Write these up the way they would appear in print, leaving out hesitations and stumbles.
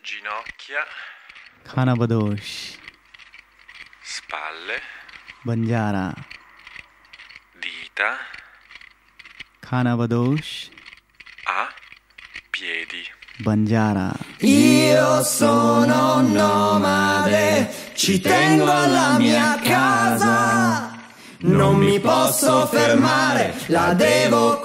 ginocchia, खानाबदोश, spalle, बंजारा, dita, खानाबदोश, a piedi. Banjara. Io sono nomade, ci tengo alla mia casa. Non mi posso fermare, la devo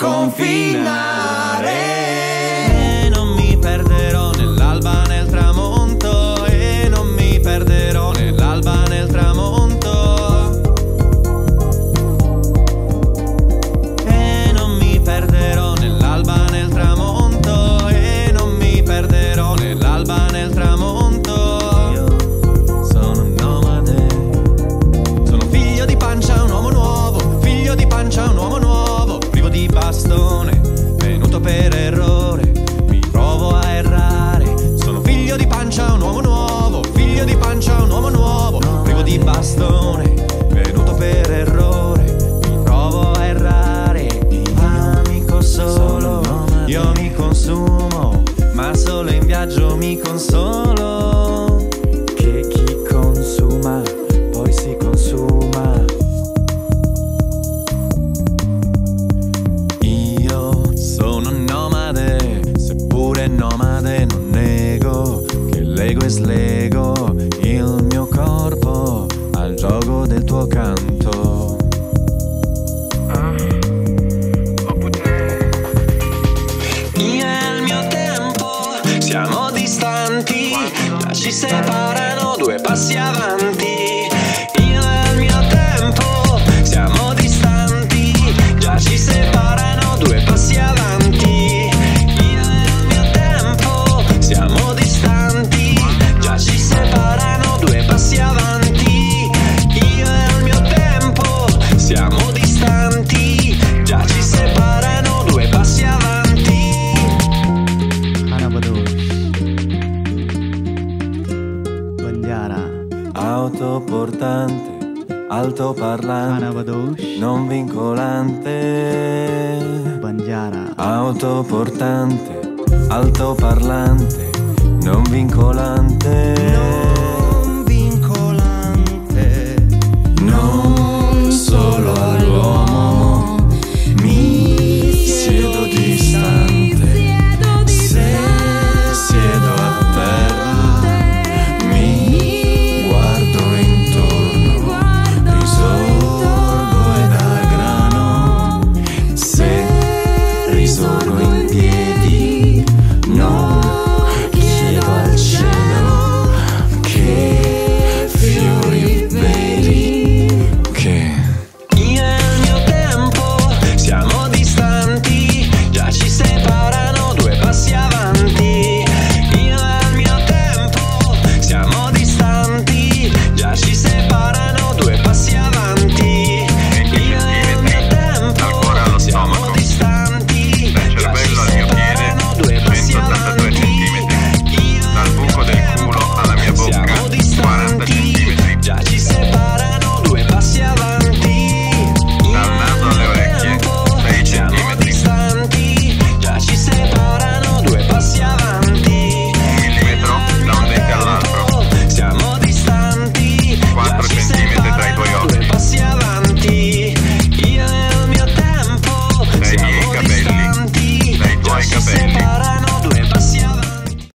confinare. Non mi perderò nell'alba nel tramonto, e non mi perderò nell'alba nel tramonto. E non mi perderò nell'alba nel tramonto, e non mi perderò nell'alba nel tramonto. Io sono un nomade, sono figlio di pancia, un uomo nuovo, figlio di pancia, un uomo nuovo, privo di bastone, venuto per errore, mi provo a errare. Sono figlio di pancia, un uomo nuovo, figlio di pancia, un uomo nuovo, privo di bastone, venuto per errore, mi provo a errare. Amico solo, io mi consumo, ma solo in viaggio mi consolo. Che chi consuma poi si consuma. Io sono un nomade, seppure nomade non nego che lego e slego il mio corpo al gioco del tuo canto. Io e il mio tempo siamo distanti, già ci separano due passi avanti. Io e il mio tempo siamo distanti, già ci separano due passi avanti. Io e il mio tempo siamo distanti, già ci separano due passi avanti. Io e il mio tempo siamo distanti, già ci separano due passi avanti. खानाबदोश, Banjara, Autoportante, altoparlante, खानाबदोश, non vincolante. Banjara. Autoportante, altoparlante, non vincolante.